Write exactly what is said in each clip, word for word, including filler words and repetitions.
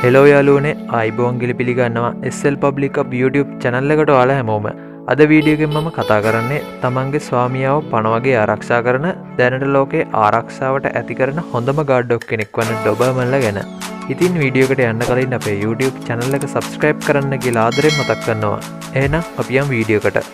Hello යාළුවනේ ආයිබෝන් ගිලි පිළිගන්නවා S L Public Up YouTube channel එකට ඔයාලා හැමෝම. අද වීඩියෝ එකෙන් මම කතා කරන්නේ තමන්ගේ ස්වාමියාව පණ වගේ ආරක්ෂා කරන දැනට ලෝකේ ආරක්ෂාවට ඇති කරන හොඳම ගාඩ් ඩොග් කෙනෙක් වන ඩොබර්මන්ලා ගැන. ඉතින් වීඩියෝ එකට යන්න කලින් අපේ YouTube channel එක subscribe කරන්න කියලා ආදරෙන් මතක් කරනවා. එහෙනම් අපි යමු වීඩියෝ එකට.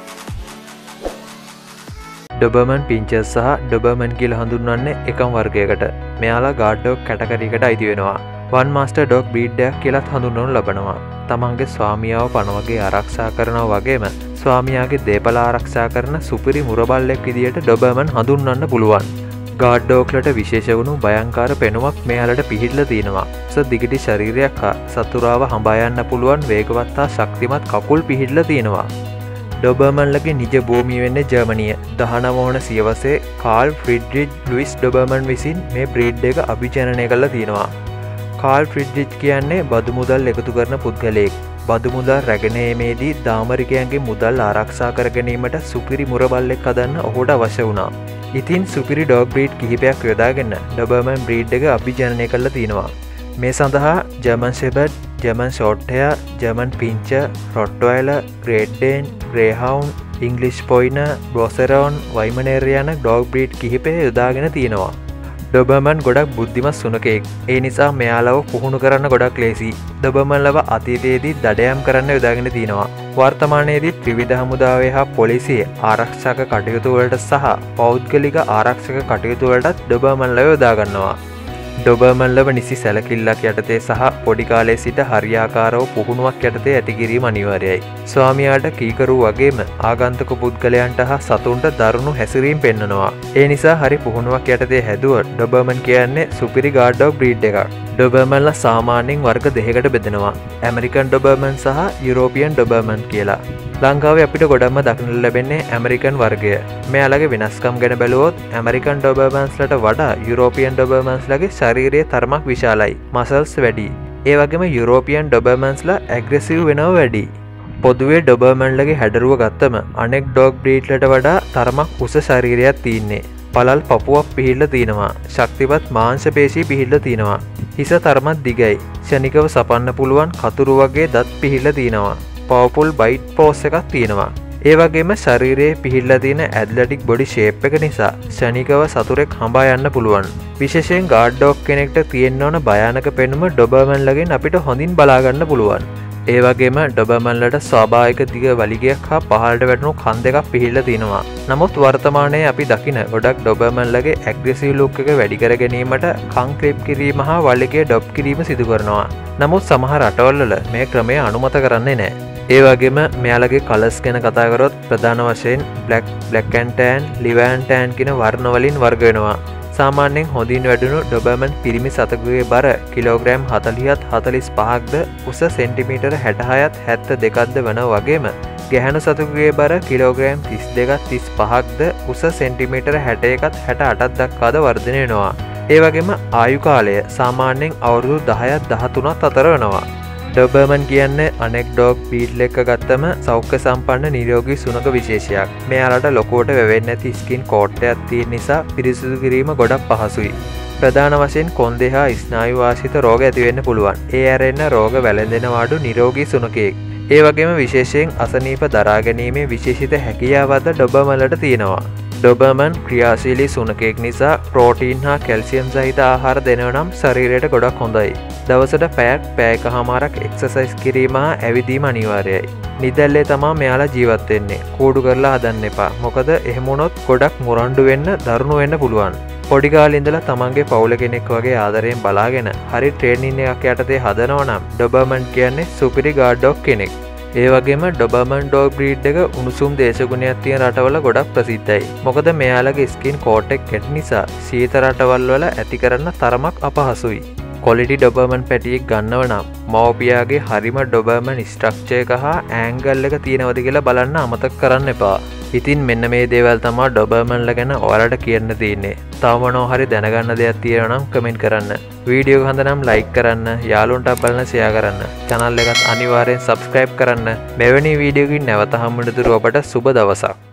ඩොබර්මන් පින්චර්ස් සහ ඩොබර්මන් කියලා හඳුන්වන්නේ එකම වර්ගයකට. මෙයාලා ගාඩ් ඩොග් කැටගරි එකට අයිති වෙනවා. වන් මාස්ටර් ඩොග් බ්‍රීඩ් එකක් කියලාත් හඳුන්වනු ලබනවා. තමන්ගේ ස්වාමියාව පණ වගේ ආරක්ෂා කරනවා වගේම ස්වාමියාගේ දේපල ආරක්ෂා කරන සුපිරි මුරබල්ලෙක් විදියට ඩොබර්මන් හඳුන්වන්න පුළුවන්. ගාඩ් ඩොග්ලට විශේෂ වුණු භයංකාර පෙනුමක් මෙයාලට පිහිටලා තියෙනවා. ස දිගටි ශරීරයක් හා සතුරාව හඹා යන්න පුළුවන් වේගවත් හා ශක්තිමත් කකුල් පිහිටලා තියෙනවා. ඩොබර්මන්ලගේ නිජ භූමිය වෙන්නේ ජර්මනිය. දහනව වන සියවසේ කාල් ෆ්‍රිඩ්රිච් ලුයිස් ඩොබර්මන් විසින් මේ බ්‍රීඩ් එක අභිජනනය කරලා තියෙනවා. කාල් ෆ්‍රිඩ්රිච් කියන්නේ බදු මුදල් එකතු කරන පුද්ගලයෙක්. බදු මුදල් රැගෙනීමේදී දාමරිකයන්ගේ මුදල් ආරක්ෂා කර ගැනීමට සුපිරි මුරබල්ලෙක් හදන්න ඔහුට අවශ්‍ය වුණා. ඉතින් සුපිරි ඩොග් බ්‍රීඩ් කිහිපයක් යොදාගෙන ඩොබර්මන් බ්‍රීඩ් එක අභිජනනය කරලා තියෙනවා. මේ සඳහා German shepherd, German short hair, German pinscher, Rottweiler, great Dane, greyhound, English pointer, beauceron, Weimaraner යන ඩොග් බ්‍රීඩ් කිහිපය යොදාගෙන තියෙනවා. ඩොබර්මන් ගොඩක් බුද්ධිමත් සුනකෙක්. ඒ නිසා මෙයාලව පුහුණු කරන්න ගොඩක් ලේසි. ඩොබර්මන්ලව අතීතයේදී දඩයම් කරන්න යොදාගෙන තියෙනවා. වර්තමානයේදී ත්‍රිවිධ හමුදාවේ හා පොලිසිය ආරක්ෂක කටයුතු වලට සහ පෞද්ගලික ආරක්ෂක කටයුතු වලටත් ඩොබර්මන්ලව යොදා ගන්නවා. ඩොබර්මන්ලව නිසි සැලකිල්ලක් යටතේ සහ පොඩි කාලේ සිට හරියාකාරව පුහුණුවක් යටතේ ඇති කිරීම අනිවාර්යයි. ස්වාමියාට කීකරු වගේම ආගන්තුක පුද්ගලයන්ට හා සතුන්ට දරුණු හැසිරීම් පෙන්වනවා. ඒ නිසා හරි පුහුණුවක් යටතේ හැදුව ඩොබර්මන් කියන්නේ සුපිරි ගාඩ් ඩොග් බ්‍රීඩ් එකක්. ඩොබර්මන්ලා සාමාන්‍යයෙන් වර්ග දෙකකට බෙදෙනවා. ඇමරිකන් ඩොබර්මන් සහ යුරෝපියන් ඩොබර්මන් කියලා. ලංකාවේ අපිට ගොඩක්ම දක්නට ලැබෙන්නේ ඇමරිකන් වර්ගය. මෙයාලගේ වෙනස්කම් ගැන බැලුවොත් ඇමරිකන් ඩොබර්මන්ස්ලට වඩා යුරෝපියන් ඩොබර්මන්ස්ලගේ ශරීරයේ තරමක් විශාලයි. මසල්ස් වැඩි. ඒ වගේම යුරෝපියන් ඩොබර්මන්ස්ලා ඇග්‍රෙසිව් වෙනව වැඩි. පොදුවේ ඩොබර්මන්ලගේ හැඩරුව ගත්තම අනෙක් ඩොග් බ්‍රීඩ්ලට වඩා තරමක් උස ශරීරයක් තියෙන්නේ. පළල් පපුවක් පිහිල්ල තියෙනවා. ශක්තිවත් මාංශ පේශී පිහිල්ල තියෙනවා. හිස තරමක් දිගයි. ක්ෂණිකව සපන්න පුළුවන් කතුරු වගේ දත් පිහිල්ල තියෙනවා. පවපුල් බයිට් පෝස් එකක් තියෙනවා. ඒ වගේම ශරීරයේ පිහිල්ලා තියෙන ඇත්ලටික් බොඩි ෂේප් එක නිසා ක්ෂණිකව සතුරෙක් හඹා යන්න පුළුවන්. විශේෂයෙන් ගාඩ් ඩොග් කෙනෙක්ට තියෙන්න ඕන භයානක පෙනුම ඩොබර්මන්ලගෙන් අපිට හොඳින් බලා ගන්න පුළුවන්. ඒ වගේම ඩොබර්මන්ලට ස්වාභාවික දිග වලිගයක් හා පහළට වැටුණු කන් දෙකක් පිහිල්ලා තියෙනවා. නමුත් වර්තමානයේ අපි දකින ගොඩක් ඩොබර්මන්ලගේ ඇග්‍රෙසිව් ලුක් එක වැඩි කර ගැනීමට කන් ක්ලිප් කිරීම හා වලිගය ඩොප් කිරීම සිදු කරනවා. නමුත් සමහර රටවල්වල මේ ක්‍රමය අනුමත කරන්නේ නැහැ. ඒ වගේම මෙයාලගේ කලර්ස් ගැන කතා කරොත් ප්‍රධාන වශයෙන් black, black and tan, liver and tan කියන වර්ණ වලින් වර්ග වෙනවා. සාමාන්‍යයෙන් හොඳින් වැඩුණු ඩොබර්මන් පිරිමි සතෙකුගේ බර කිලෝග්‍රෑම් හතළිහත් හතළිස් පහක්ද උස සෙන්ටිමීටර හැට හයත් හැත්තෑ දෙකක්ද වන වගේම ගැහැණු සතෙකුගේ බර කිලෝග්‍රෑම් තිස් දෙකත් තිස් පහක්ද උස සෙන්ටිමීටර හැට එකත් හැට අටත් දක්වාද වර්ධනය වෙනවා. ඒ වගේම ආයු කාලය සාමාන්‍යයෙන් අවුරුදු දහයත් දහතුනත් අතර වෙනවා. ඩොබර්මන් කියන්නේ අනෙක් ඩොග් බ්‍රීඩ් එක ගත්තම සෞඛ්‍ය සම්පන්න නිරෝගී සුනක විශේෂයක්. මෙයාලට ලොකුවට වැවෙන්නේ නැති ස්කින් කෝට් එකක් තියෙන නිසා පිරිසිදු කිරීම ගොඩක් පහසුයි. ප්‍රධාන වශයෙන් කොන්දේ හා ස්නායු ආශ්‍රිත රෝග ඇති වෙන්න පුළුවන්. ඒ ඇරෙන්න රෝග වැළඳෙනවාඩු නිරෝගී සුනකයෙක්. ඒ වගේම විශේෂයෙන් අසනීප දරා ගැනීමේ විශේෂිත හැකියාවද ඩොබර්මන්ලට තියෙනවා. ඩොබර්මන් ක්‍රියාශීලී සුනකයෙක් නිසා ප්‍රෝටීන් හා කැල්සියම් සහිත ආහාර දෙනව නම් ශරීරයට ගොඩක් හොඳයි. දවසට පැයක් පැයක හමාරක් එක්සසයිස් කිරීම හා ඇවිදීම අනිවාර්යයි. නිදැල්ලේ තමා මෙයාලා ජීවත් වෙන්නේ. කූඩු කරලා හදන්න එපා. මොකද එහෙම වුණොත් ගොඩක් මුරණ්ඩු වෙන්න දරුණු වෙන්න පුළුවන්. පොඩි කාලේ ඉඳලා තමන්ගේ පවුල කෙනෙක් වගේ ආදරයෙන් බලාගෙන හරි ට්‍රේනින් එකක් යටතේ හදනවා නම් ඩොබර්මන් කියන්නේ සුපිරි ගාඩ් ඩොග් කෙනෙක්. ඒ වගේම ඩොබර්මන් ඩොග් බ්‍රීඩ් එක උණුසුම් දේශගුණයක් තියෙන රටවල ගොඩක් ප්‍රසිද්ධයි. මොකද මෙයාලගේ ස්කින් කෝට් එක කැටි නිසා සීත රටවල් වල ඇති කරන්න තරමක් අපහසුයි. කොලිටි ඩොබර්මන් පැටියෙක් ගන්නව නම් මව්පියාගේ හරිම ඩොබර්මන් ස්ට්‍රක්චර් එක හා ඇන්ගල් එක තියෙනවද කියලා බලන්න අමතක කරන්න එපා. ඉතින් මෙන්න මේ දේවල් තමයි ඩොබර්මන්ලා ගැන ඔයාලට කියන්න තියෙන්නේ. තව මොනවා හරි දැනගන්න දෙයක් තියෙනවා නම් කමෙන්ට් කරන්න. වීඩියෝ එක හොඳ නම් ලයික් කරන්න, යාළුවන්ට බලන්න ෂෙයා කරන්න. channel එකත් අනිවාර්යෙන් subscribe කරන්න. මෙවැනි වීඩියෝ එකකින් නැවත හම්බෙන්න දුර ඔබට සුබ දවසක්.